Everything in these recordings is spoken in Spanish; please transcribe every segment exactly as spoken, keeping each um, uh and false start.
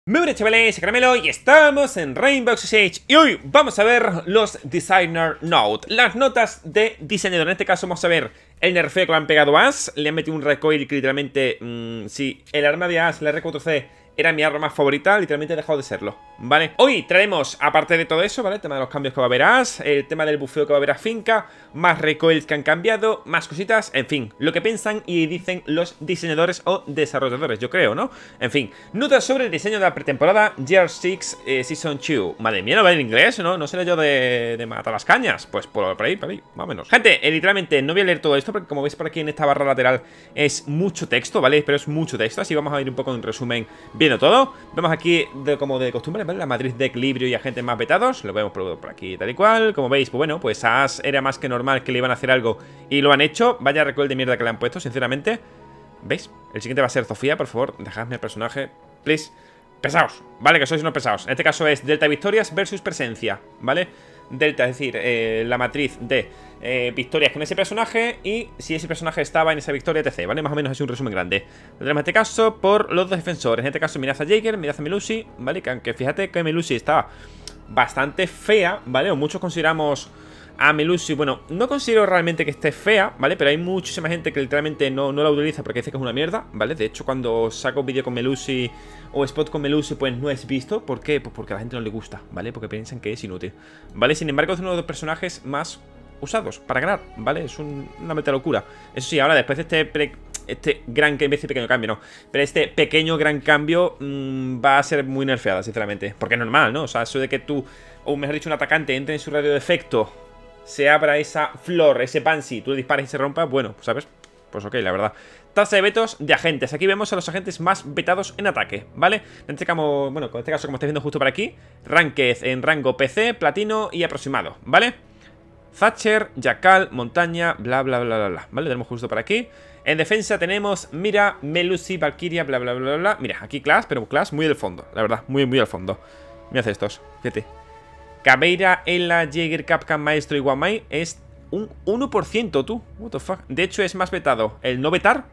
Muy buenas chavales, soy Caramelo y estamos en Rainbow Six Siege. Y hoy vamos a ver los Designer Note, las notas de diseñador. En este caso vamos a ver el nerfeo que le han pegado a Ash. Le han metido un recoil que literalmente, mmm, si el arma de Ash, la R cuatro C, era mi arma favorita, literalmente ha dejado de serlo, ¿vale? Hoy traeremos, aparte de todo eso, ¿vale? El tema de los cambios que va a haber a Ash, el tema del bufeo que va a haber a Finca, más recoils que han cambiado, más cositas, en fin, lo que piensan y dicen los diseñadores o desarrolladores, yo creo, ¿no? En fin, notas sobre el diseño de la pretemporada Year seis eh, Season dos. Madre mía, no va en inglés, ¿no? No sé yo de, de matar las cañas. Pues por, por ahí, por ahí, más o menos. Gente, eh, literalmente no voy a leer todo esto porque como veis por aquí en esta barra lateral es mucho texto, ¿vale? Pero es mucho texto, así vamos a ir un poco en resumen viendo todo. Vemos aquí, de, como de costumbre, ¿vale? La matriz de equilibrio y agentes más vetados. Lo vemos por, por aquí tal y cual. Como veis, pues bueno, pues a Ash era más que normal que le iban a hacer algo y lo han hecho. Vaya recoil de mierda que le han puesto, sinceramente. ¿Veis? El siguiente va a ser Sofía, por favor, dejadme el personaje, please. Pesaos, ¿vale? Que sois unos pesados. En este caso es Delta Victorias versus Presencia, ¿vale? Delta, es decir, eh, la matriz de eh, victorias con ese personaje y si ese personaje estaba en esa victoria, etcétera, ¿vale? Más o menos es un resumen grande. Lo tenemos en este caso por los dos defensores. En este caso mirad a Jaeger, mirad a Melusi, ¿vale? Que aunque fíjate que Melusi está bastante fea, ¿vale? O muchos consideramos a Melusi, bueno, no considero realmente que esté fea, ¿vale? Pero hay muchísima gente que literalmente no, no la utiliza porque dice que es una mierda, ¿vale? De hecho, cuando saco un vídeo con Melusi o spot con Melusi, pues no es visto. ¿Por qué? Pues porque a la gente no le gusta, ¿vale? Porque piensan que es inútil, ¿vale? Sin embargo, es uno de los personajes más usados para ganar, ¿vale? Es un, una meta locura. Eso sí, ahora después de este pre Este gran, que en vez de pequeño cambio, no. Pero este pequeño gran cambio mmm, va a ser muy nerfeada, sinceramente. Porque es normal, ¿no? O sea, eso de que tú, o mejor dicho, un atacante entre en su radio de efecto, se abra esa flor, ese pansy, tú le disparas y se rompa, bueno, ¿sabes? Pues ok, la verdad. Tasa de vetos de agentes. Aquí vemos a los agentes más vetados en ataque, ¿vale? En este caso, bueno, en este caso, como estáis viendo justo por aquí, Ranked en rango P C, platino y aproximado, ¿vale? Thatcher, Jackal, Montaña, bla, bla, bla, bla, bla, ¿vale? Lo tenemos justo por aquí. En defensa tenemos Mira, Melusi, Valkyria, bla, bla, bla, bla, bla. Mira, aquí Clash, pero Clash muy del fondo, la verdad, muy, muy al fondo. Mirad estos, fíjate. Caveira, Ela, Jaeger, Capcan, Maestro y Wamai es un uno por ciento, tú. What the fuck. De hecho, es más vetado el no vetar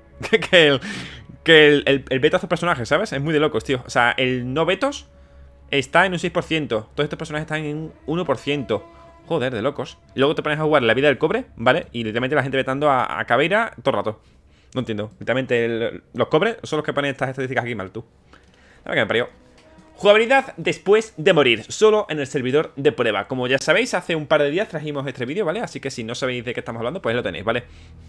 que el, que el, el, el veto a sus personajes, ¿sabes? Es muy de locos, tío. O sea, el no vetos está en un seis por ciento. Todos estos personajes están en un uno por ciento. Joder, de locos. Y luego te pones a jugar la vida del cobre, ¿vale? Y literalmente la gente vetando a, a Caveira todo el rato. No entiendo. Literalmente el, los cobres son los que ponen estas estadísticas aquí mal, tú. La verdad que me parió. Jugabilidad después de morir, solo en el servidor de prueba. Como ya sabéis, hace un par de días trajimos este vídeo, ¿vale? Así que si no sabéis de qué estamos hablando, pues lo tenéis, ¿vale?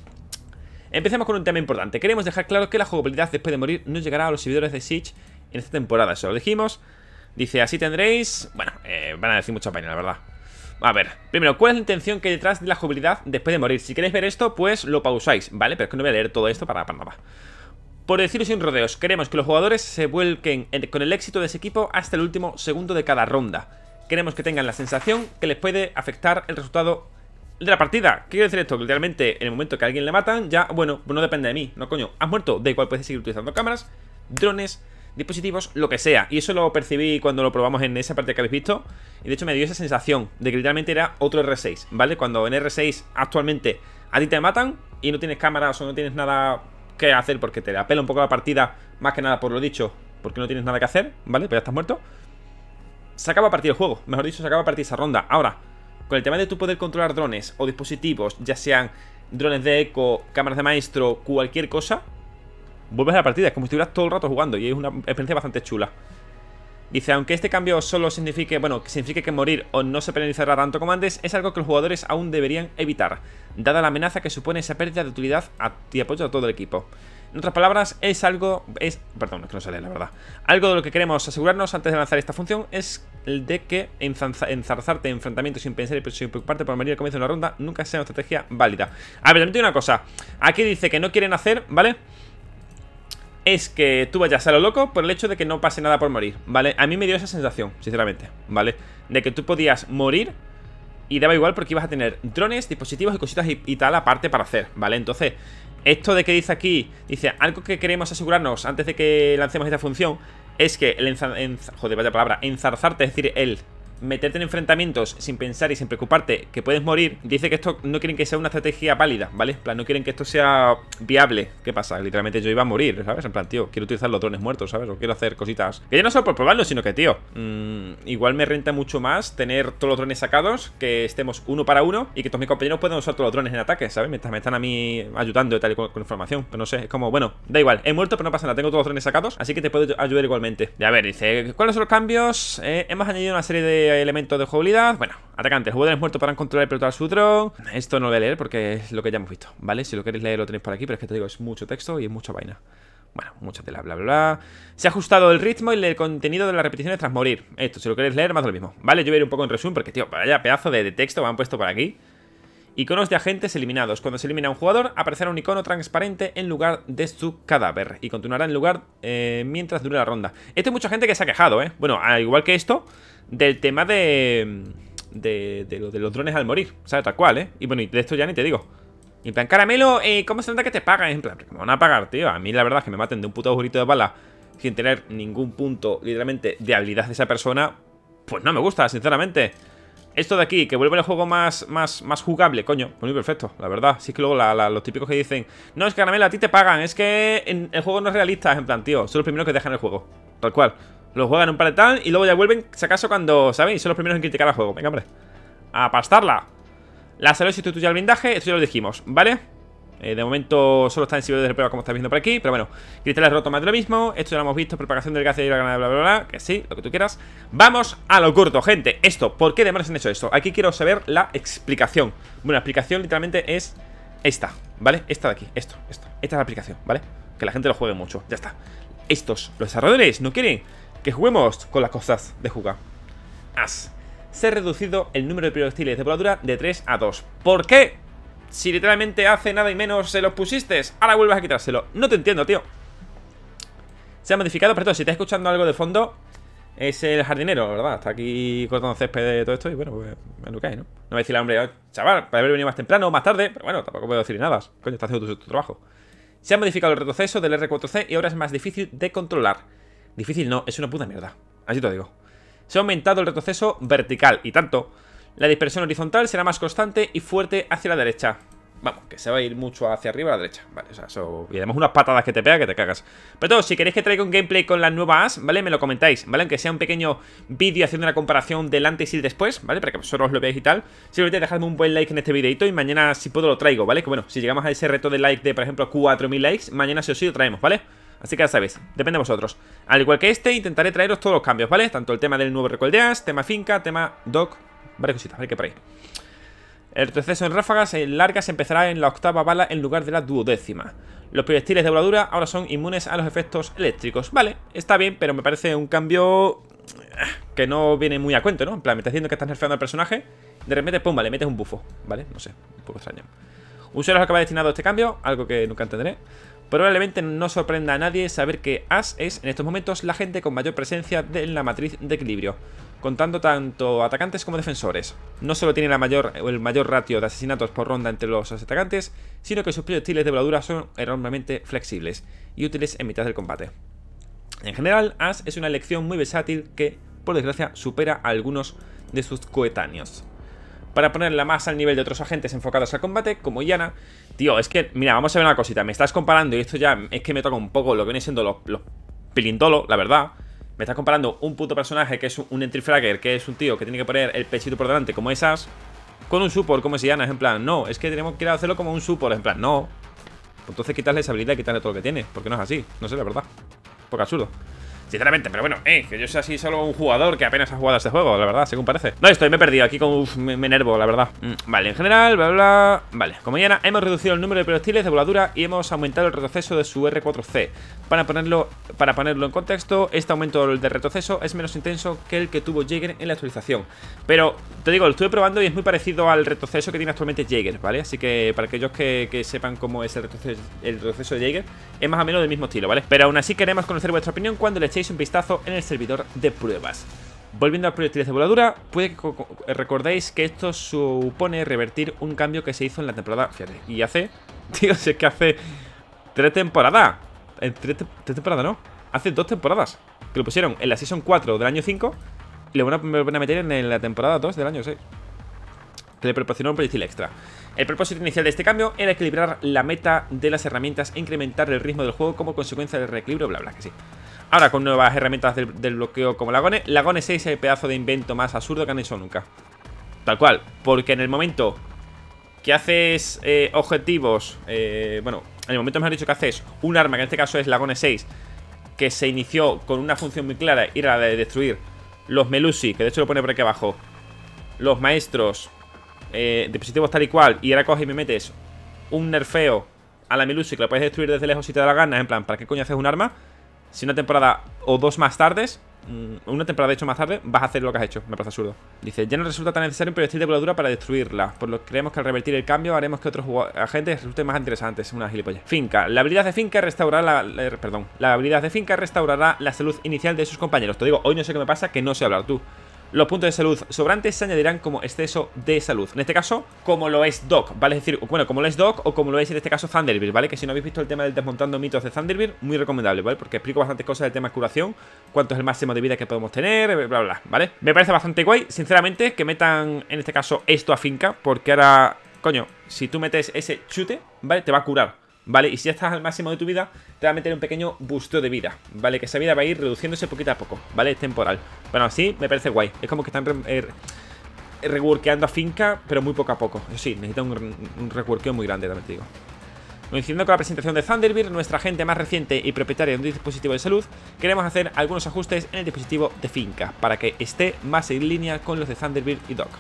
Empecemos con un tema importante. Queremos dejar claro que la jugabilidad después de morir no llegará a los servidores de Siege en esta temporada. Eso lo dijimos. Dice, así tendréis... Bueno, eh, van a decir mucha pena, la verdad. A ver, primero, ¿cuál es la intención que hay detrás de la jugabilidad después de morir? Si queréis ver esto, pues lo pausáis, ¿vale? Pero es que no voy a leer todo esto para, para nada. Por decirlo sin rodeos, queremos que los jugadores se vuelquen con el éxito de ese equipo hasta el último segundo de cada ronda. Queremos que tengan la sensación que les puede afectar el resultado de la partida. ¿Qué quiere decir esto? Que literalmente en el momento que a alguien le matan, ya, bueno, pues no depende de mí. No, coño, has muerto, da igual, puedes seguir utilizando cámaras, drones, dispositivos, lo que sea. Y eso lo percibí cuando lo probamos en esa parte que habéis visto. Y de hecho me dio esa sensación de que literalmente era otro R seis, ¿vale? Cuando en R seis actualmente a ti te matan y no tienes cámaras o no tienes nada que hacer porque te apela un poco la partida, más que nada por lo dicho, porque no tienes nada que hacer, ¿vale? Pues ya estás muerto. Se acaba a partir el juego, mejor dicho, se acaba a partir esa ronda. Ahora, con el tema de tú poder controlar drones o dispositivos, ya sean drones de eco, cámaras de maestro, cualquier cosa, vuelves a la partida, es como si estuvieras todo el rato jugando y es una experiencia bastante chula. Dice, aunque este cambio solo signifique, bueno, que signifique que morir o no se penalizará tanto como antes, es algo que los jugadores aún deberían evitar, dada la amenaza que supone esa pérdida de utilidad y apoyo a todo el equipo. En otras palabras, es algo, es, perdón, es que no sale la verdad. Algo de lo que queremos asegurarnos antes de lanzar esta función es el de que enzarzarte en enfrentamientos sin pensar y sin preocuparte por morir al comienzo de una ronda nunca sea una estrategia válida. A ver, también te digo una cosa, aquí dice que no quieren hacer, ¿vale? Es que tú vayas a lo loco por el hecho de que no pase nada por morir, ¿vale? A mí me dio esa sensación, sinceramente, ¿vale? De que tú podías morir y daba igual porque ibas a tener drones, dispositivos y cositas y, y tal aparte para hacer, ¿vale? Entonces, esto de que dice aquí, dice, algo que queremos asegurarnos antes de que lancemos esta función es que el enza, enza, joder, vaya palabra, enzarzarte, es decir, el meterte en enfrentamientos sin pensar y sin preocuparte que puedes morir, dice que esto no quieren que sea una estrategia válida, ¿vale? En plan, no quieren que esto sea viable. ¿Qué pasa? Literalmente yo iba a morir, ¿sabes? En plan, tío, quiero utilizar los drones muertos, ¿sabes? O quiero hacer cositas. Que ya no solo por probarlo, sino que, tío, mmm, igual me renta mucho más tener todos los drones sacados, que estemos uno para uno y que todos mis compañeros puedan usar todos los drones en ataque, ¿sabes? Mientras me están a mí ayudando y tal y con, con información. Pero no sé, es como, bueno, da igual, he muerto, pero no pasa nada, tengo todos los drones sacados, así que te puedo ayudar igualmente. Y a ver, dice, ¿cuáles son los cambios? Eh, hemos añadido una serie de elementos de jugabilidad. Bueno, atacantes, jugadores muertos podrán controlar y pilotar su dron. Esto no lo voy a leer porque es lo que ya hemos visto, ¿vale? Si lo queréis leer lo tenéis por aquí, pero es que te digo, es mucho texto y es mucha vaina. Bueno, mucha tela, bla, bla, bla. Se ha ajustado el ritmo y el contenido de las repeticiones tras morir. Esto, si lo queréis leer, más de lo mismo, ¿vale? Yo voy a ir un poco en resumen porque, tío, vaya pedazo de, de texto me han puesto por aquí. Iconos de agentes eliminados. Cuando se elimina un jugador, aparecerá un icono transparente en lugar de su cadáver y continuará en lugar eh, mientras dure la ronda. Esto hay mucha gente que se ha quejado, ¿eh? Bueno, al igual que esto, del tema de... De, de, de, de los drones al morir, ¿sabes? Tal cual, ¿eh? Y bueno, y de esto ya ni te digo. Y en plan, Caramelo, eh, ¿cómo se nota que te pagan? En plan, me van a pagar, tío. A mí la verdad es que me maten de un puto agujerito de bala sin tener ningún punto, literalmente, de habilidad de esa persona. Pues no me gusta, sinceramente. Esto de aquí, que vuelve el juego más, más, más jugable, coño, pues muy perfecto, la verdad. Sí, es que luego la, la, los típicos que dicen, no, es que Caramelo, a ti te pagan, es que en, el juego no es realista. Es en plan, tío, son los primeros que dejan el juego, tal cual. Lo juegan un par de tal y luego ya vuelven, si acaso, cuando, ¿sabéis? Son los primeros en criticar al juego. Venga, hombre, a pastarla. La salud sustituye al blindaje, esto ya lo dijimos, ¿vale? Eh, de momento solo está en servidores de prueba, como estáis viendo por aquí. Pero bueno, cristales rotos más de lo mismo. Esto ya lo hemos visto, propagación del gas y la granada, bla, bla, bla. Que sí, lo que tú quieras. Vamos a lo corto, gente. Esto, ¿por qué demonios han hecho esto? Aquí quiero saber la explicación. Bueno, la explicación literalmente es esta, ¿vale? Esta de aquí, esto, esto. Esta es la explicación, ¿vale? Que la gente lo juegue mucho, ya está. Estos, los desarrolladores, no quieren que juguemos con las cosas de jugar. As. Se ha reducido el número de proyectiles de voladura de tres a dos. ¿Por qué? Si literalmente hace nada y menos se los pusiste, ahora vuelves a quitárselo. No te entiendo, tío. Se ha modificado, pero si estás escuchando algo de fondo, es el jardinero, ¿verdad? Está aquí cortando césped de todo esto y bueno, pues es lo que hay, ¿no? No voy a decirle al hombre, oh, chaval, para haber venido más temprano o más tarde, pero bueno, tampoco puedo decir nada. Coño, está haciendo tu, tu trabajo. Se ha modificado el retroceso del R cuatro C y ahora es más difícil de controlar. Difícil no, es una puta mierda. Así te lo digo. Se ha aumentado el retroceso vertical y tanto. La dispersión horizontal será más constante y fuerte hacia la derecha. Vamos, que se va a ir mucho hacia arriba a la derecha. Vale, o sea, eso... Y además unas patadas que te pega que te cagas. Pero todo, si queréis que traiga un gameplay con las nuevas as, ¿vale? Me lo comentáis, ¿vale? Aunque sea un pequeño vídeo haciendo una comparación del antes y el después, ¿vale? Para que vosotros lo veáis y tal. Simplemente dejadme un buen like en este videito y mañana, si puedo, lo traigo, ¿vale? Que bueno, si llegamos a ese reto de like de, por ejemplo, cuatro mil likes, mañana sí o sí lo traemos, ¿vale? Así que ya sabéis, depende de vosotros. Al igual que este, intentaré traeros todos los cambios, ¿vale? Tanto el tema del nuevo Recoil de As, tema finca, tema doc, varias cositas, ¿vale? Que por ahí. El retroceso en ráfagas largas empezará en la octava bala en lugar de la duodécima. Los proyectiles de voladura ahora son inmunes a los efectos eléctricos. Vale, está bien, pero me parece un cambio que no viene muy a cuento, ¿no? En plan, me estás diciendo que estás nerfeando al personaje, de repente, pum, vale, metes un bufo, ¿vale? No sé, un poco extraño. Usuarios acaba destinado a este cambio, algo que nunca entenderé. Probablemente no sorprenda a nadie saber que As es en estos momentos la gente con mayor presencia en la matriz de equilibrio, contando tanto atacantes como defensores. No solo tiene la mayor, el mayor ratio de asesinatos por ronda entre los atacantes, sino que sus proyectiles de voladura son enormemente flexibles y útiles en mitad del combate. En general, As es una elección muy versátil que, por desgracia, supera a algunos de sus coetáneos. Para ponerla más al nivel de otros agentes enfocados al combate, como Iana. Tío, es que, mira, vamos a ver una cosita. Me estás comparando, y esto ya es que me toca un poco lo que viene siendo los, los pilintolos, la verdad. Me estás comparando un puto personaje que es un entry fragger, que es un tío que tiene que poner el pechito por delante como esas, con un support como es Iana. Es en plan, no, es que tenemos que hacerlo como un support. En plan, no. Pues entonces quitarle esa habilidad y quitarle todo lo que tiene, porque no es así, no sé, la verdad. Un poco absurdo, sinceramente, pero bueno, eh, que yo soy así solo un jugador que apenas ha jugado a este juego, la verdad, según parece. No, estoy, me he perdido aquí, con, uf, me, me enervo, la verdad. mm, Vale, en general, bla, bla, vale, como ya hemos reducido el número de proyectiles de voladura y hemos aumentado el retroceso de su R cuatro C. Para ponerlo, para ponerlo en contexto, este aumento de retroceso es menos intenso que el que tuvo Jaeger en la actualización. Pero, te digo, lo estuve probando y es muy parecido al retroceso que tiene actualmente Jaeger, ¿vale? Así que, para aquellos que, que sepan cómo es el retroceso, el retroceso de Jaeger, es más o menos del mismo estilo, ¿vale? Pero aún así queremos conocer vuestra opinión cuando le echéis un vistazo en el servidor de pruebas. Volviendo a proyectiles de voladura, puede que recordéis que esto supone revertir un cambio que se hizo en la temporada, fíjate, y hace, tío, si es que hace tres temporadas, en tres, tres temporadas no, hace dos temporadas que lo pusieron en la Season cuatro del año cinco Y lo van a, van a meter en la temporada dos del año seis, que le proporcionó un proyectil extra. El propósito inicial de este cambio era equilibrar la meta de las herramientas e incrementar el ritmo del juego como consecuencia del reequilibrio, bla bla, que sí. Ahora con nuevas herramientas del, del bloqueo como Lagone, Lagone seis es el pedazo de invento más absurdo que han hecho nunca. Tal cual, porque en el momento que haces eh, objetivos, eh, bueno, en el momento me han dicho que haces un arma, que en este caso es Lagone seis, que se inició con una función muy clara, y era la de destruir los Melusi, que de hecho lo pone por aquí abajo, los maestros, eh, dispositivos tal y cual, y ahora coges y me metes un nerfeo a la Melusi que lo puedes destruir desde lejos si te da la gana, en plan, ¿para qué coño haces un arma? Si una temporada o dos más tardes, una temporada de hecho más tarde, vas a hacer lo que has hecho. Me parece absurdo. Dice, ya no resulta tan necesario un proyectil de voladura para destruirla, por lo que creemos que al revertir el cambio haremos que otros agentes resulten más interesantes. Una gilipollas. Finca. La habilidad de Finca restaurará la, la, perdón. La habilidad de Finca restaurará la salud inicial de sus compañeros. Te digo, hoy no sé qué me pasa, que no sé hablar tú. Los puntos de salud sobrantes se añadirán como exceso de salud. En este caso, como lo es Doc, ¿vale? Es decir, bueno, como lo es Doc o como lo es en este caso Thunderbird, ¿vale? Que si no habéis visto el tema del desmontando mitos de Thunderbird, muy recomendable, ¿vale? Porque explico bastantes cosas del tema de curación, cuánto es el máximo de vida que podemos tener, bla, bla, bla, ¿vale? Me parece bastante guay, sinceramente, que metan en este caso esto a Finca, porque ahora, coño, si tú metes ese chute, ¿vale? Te va a curar, ¿vale? Y si ya estás al máximo de tu vida, te va a meter un pequeño boost de vida, ¿vale? Que esa vida va a ir reduciéndose poquito a poco, ¿vale? Es temporal. Bueno, así me parece guay. Es como que están re eh, reworkeando a Finca, pero muy poco a poco. Eso sí, necesita un, un reworkeo muy grande, también te digo. Coincidiendo con la presentación de Thunderbird, nuestra agente más reciente y propietaria de un dispositivo de salud, queremos hacer algunos ajustes en el dispositivo de Finca, para que esté más en línea con los de Thunderbird y Doc.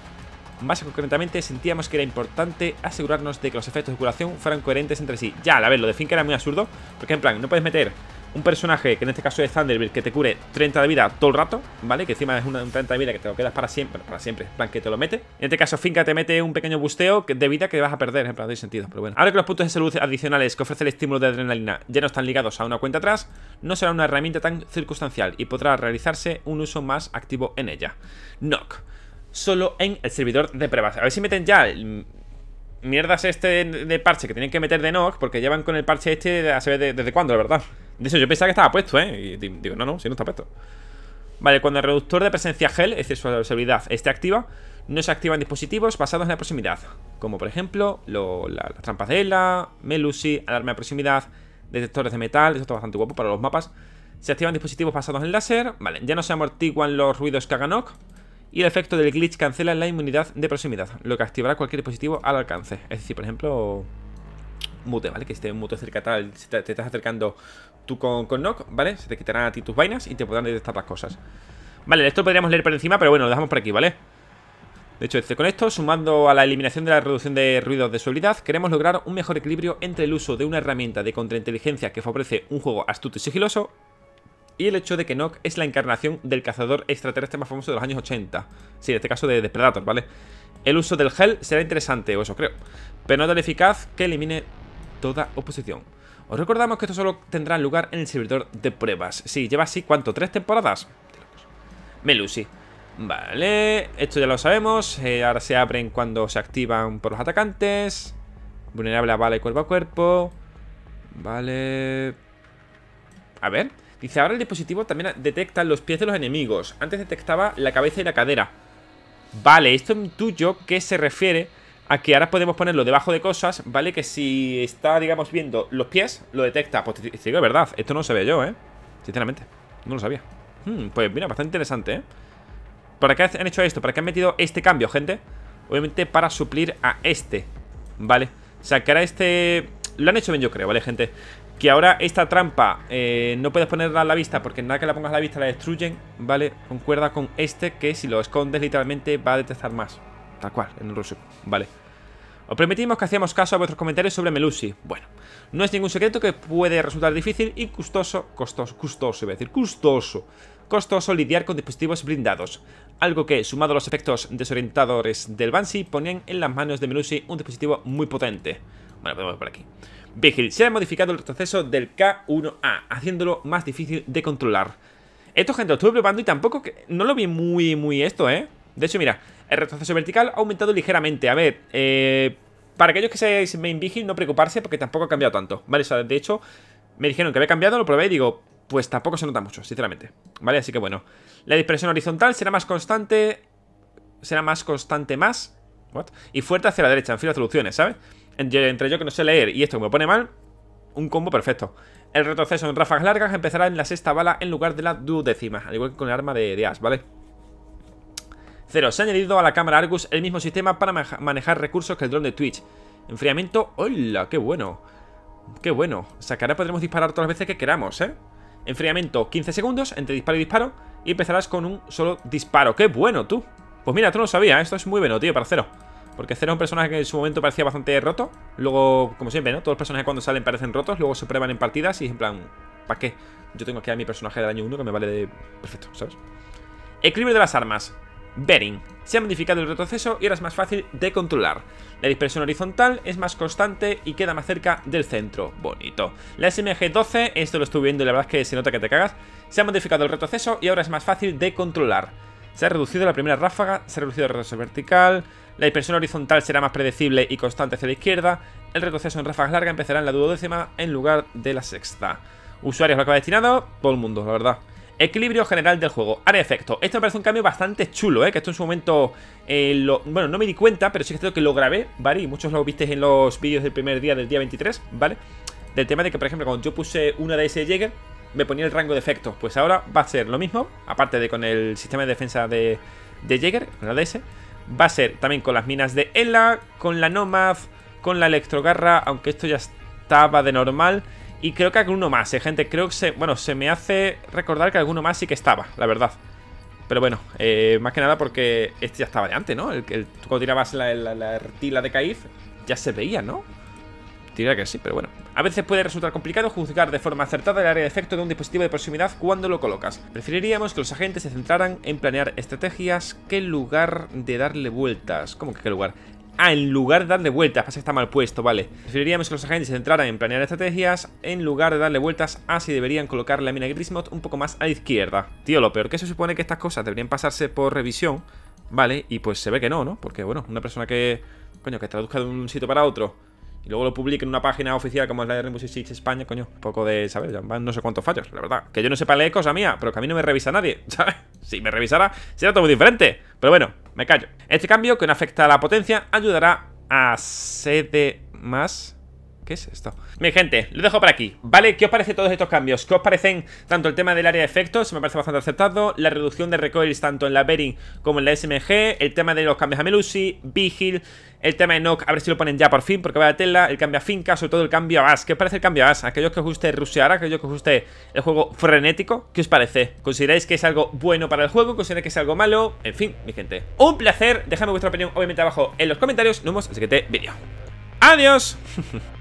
Más concretamente, sentíamos que era importante asegurarnos de que los efectos de curación fueran coherentes entre sí. Ya, a ver, lo de Finca era muy absurdo, porque en plan, no puedes meter un personaje, que en este caso es Thunderbird, que te cure treinta de vida todo el rato, ¿vale? Que encima es una, un treinta de vida que te lo quedas para siempre, bueno, para siempre, en plan, que te lo mete. En este caso, Finca te mete un pequeño busteo de vida que vas a perder, en plan, no hay sentido, pero bueno. Ahora que los puntos de salud adicionales que ofrece el estímulo de adrenalina ya no están ligados a una cuenta atrás, no será una herramienta tan circunstancial y podrá realizarse un uso más activo en ella. Nock. Solo en el servidor de pruebas. A ver si meten ya el mierdas este de, de parche que tienen que meter de Nock, porque llevan con el parche este a saber de, desde cuándo, la verdad. De hecho, yo pensaba que estaba puesto, ¿eh? Y digo, no, no, si no está puesto. Vale, cuando el reductor de presencia gel, es decir, su seguridad, esté activa, no se activa en dispositivos basados en la proximidad, como por ejemplo lo, la, las trampas de Ela, Melusi, alarma de proximidad, detectores de metal. Esto está bastante guapo para los mapas. Se activan dispositivos basados en láser. Vale, ya no se amortiguan los ruidos que haga Nock. Y el efecto del glitch cancela la inmunidad de proximidad, lo que activará cualquier dispositivo al alcance. Es decir, por ejemplo, mute, ¿vale? Que esté un mute cerca tal, si te, te estás acercando tú con, con Nock, ¿vale? Se te quitarán a ti tus vainas y te podrán detectar las cosas. Vale, esto lo podríamos leer por encima, pero bueno, lo dejamos por aquí, ¿vale? De hecho, con esto, sumando a la eliminación de la reducción de ruidos de su habilidad, queremos lograr un mejor equilibrio entre el uso de una herramienta de contrainteligencia que favorece un juego astuto y sigiloso y el hecho de que Nock es la encarnación del cazador extraterrestre más famoso de los años ochenta. Sí, en este caso de, de Predator, ¿vale? El uso del gel será interesante, o eso creo, pero no tan eficaz que elimine toda oposición. Os recordamos que esto solo tendrá lugar en el servidor de pruebas. Sí, lleva así, ¿cuánto? ¿Tres temporadas? Melusi. Vale, esto ya lo sabemos. eh, Ahora se abren cuando se activan por los atacantes. Vulnerable a bala y cuerpo a cuerpo. Vale. A ver. Dice, ahora el dispositivo también detecta los pies de los enemigos. Antes detectaba la cabeza y la cadera. Vale, esto intuyo que se refiere a que ahora podemos ponerlo debajo de cosas, ¿vale? Que si está, digamos, viendo los pies, lo detecta. Pues te digo, de verdad, esto no lo sabía yo, ¿eh? Sinceramente, no lo sabía. hmm, Pues mira, bastante interesante, ¿eh? ¿Para qué han hecho esto? ¿Para qué han metido este cambio, gente? Obviamente para suplir a este, ¿vale? O sea, que ahora este... Lo han hecho bien, yo creo, ¿vale, gente? Que ahora esta trampa eh, no puedes ponerla a la vista, porque nada que la pongas a la vista la destruyen, ¿vale? Concuerda con este, que si lo escondes literalmente va a detectar más. Tal cual, en el ruso, ¿vale? Os permitimos que hacíamos caso a vuestros comentarios sobre Melusi. Bueno, no es ningún secreto que puede resultar difícil y costoso, costoso, costoso, iba a decir, costoso, costoso lidiar con dispositivos blindados. Algo que, sumado a los efectos desorientadores del Banshee, ponían en las manos de Melusi un dispositivo muy potente. Bueno, podemos ver por aquí. Vigil, se ha modificado el retroceso del K uno A, haciéndolo más difícil de controlar. Esto, gente, lo estuve probando y tampoco que... No lo vi muy, muy esto, ¿eh? De hecho, mira, el retroceso vertical ha aumentado ligeramente. A ver, eh... para aquellos que seáis main Vigil, no preocuparse porque tampoco ha cambiado tanto, ¿vale? O sea, de hecho, me dijeron que había cambiado, lo probé y digo... pues tampoco se nota mucho, sinceramente, ¿vale? Así que bueno, la dispersión horizontal será más constante, será más constante más, ¿what? Y fuerte hacia la derecha, en fin, las soluciones, ¿sabes? Entre yo que no sé leer y esto que me pone mal, un combo perfecto. El retroceso en ráfagas largas empezará en la sexta bala en lugar de la duodécima, al igual que con el arma de, de Ash, ¿vale? Cero. Se ha añadido a la cámara Argus el mismo sistema para manejar recursos que el dron de Twitch. Enfriamiento. ¡Hola! ¡Qué bueno! ¡Qué bueno! O sea que ahora podremos disparar todas las veces que queramos, ¿eh? Enfriamiento quince segundos entre disparo y disparo. Y empezarás con un solo disparo. ¡Qué bueno, tú! Pues mira, tú no lo sabías, ¿eh? Esto es muy bueno, tío, para Cero. Porque Cero es un personaje que en su momento parecía bastante roto. Luego, como siempre, ¿no? Todos los personajes cuando salen parecen rotos. Luego se prueban en partidas y en plan, ¿para qué? Yo tengo aquí a mi personaje del año uno que me vale de... perfecto, ¿sabes? Equilibrio de las armas. Bearing. Se ha modificado el retroceso y ahora es más fácil de controlar. La dispersión horizontal es más constante y queda más cerca del centro. Bonito. La S M G doce, esto lo estuve viendo y la verdad es que se nota que te cagas. Se ha modificado el retroceso y ahora es más fácil de controlar. Se ha reducido la primera ráfaga, se ha reducido el retroceso vertical. La dispersión horizontal será más predecible y constante hacia la izquierda. El retroceso en ráfagas largas empezará en la duodécima en lugar de la sexta. Usuarios lo que va destinado, todo el mundo, la verdad. Equilibrio general del juego. Área de efecto. Esto me parece un cambio bastante chulo, ¿eh? Que esto en su momento... Eh, lo, bueno, no me di cuenta, pero sí que creo que lo grabé, ¿vale? Y muchos lo visteis en los vídeos del primer día, del día veintitrés, ¿vale? Del tema de que, por ejemplo, cuando yo puse una de ese Jäger, me ponía el rango de efectos. Pues ahora va a ser lo mismo, aparte de con el sistema de defensa de, de Jäger, con la D S. Va a ser también con las minas de Ela, con la Nomad, con la Electrogarra, aunque esto ya estaba de normal... Y creo que alguno más, eh, gente, creo que se... Bueno, se me hace recordar que alguno más sí que estaba, la verdad. Pero bueno, eh, más que nada porque este ya estaba de antes, ¿no? El, el, tú cuando tirabas la, la, la tila de Caif, ya se veía, ¿no? Diría que sí, pero bueno. A veces puede resultar complicado juzgar de forma acertada el área de efecto de un dispositivo de proximidad cuando lo colocas. Preferiríamos que los agentes se centraran en planear estrategias que en lugar de darle vueltas. ¿Cómo que qué lugar? Ah, en lugar de darle vueltas, pasa que está mal puesto, vale. Preferiríamos que los agentes se centraran en planear estrategias en lugar de darle vueltas a si deberían colocar la mina Grismod un poco más a la izquierda. Tío, lo peor que se supone que estas cosas deberían pasarse por revisión, ¿vale? Y pues se ve que no, ¿no? Porque, bueno, una persona que, coño, que traduzca de un sitio para otro y luego lo publique en una página oficial como es la de Rainbow Six Siege España, coño, un poco de, ¿sabes? Ya van no sé cuántos fallos, la verdad. Que yo no sepa leer cosa mía, pero que a mí no me revisa nadie, ¿sabes? Si me revisara, sería todo muy diferente. Pero bueno, me callo. Este cambio, que no afecta a la potencia, ayudará a C D más... ¿Qué es esto? Mi gente, lo dejo por aquí, ¿vale? ¿Qué os parece todos estos cambios? ¿Qué os parecen tanto el tema del área de efectos? Me parece bastante acertado. La reducción de recoils tanto en la Bearing como en la S M G. El tema de los cambios a Melusi, Vigil. El tema de Nock, a ver si lo ponen ya por fin, porque vaya tela. El cambio a Finca, sobre todo el cambio a Ash. ¿Qué os parece el cambio a Ash? Aquellos que os guste rushear, aquellos que os guste el juego frenético, ¿qué os parece? ¿Consideráis que es algo bueno para el juego? ¿Consideráis que es algo malo? En fin, mi gente, un placer. Dejadme vuestra opinión, obviamente, abajo en los comentarios. Nos vemos en el siguiente vídeo. ¡Adiós!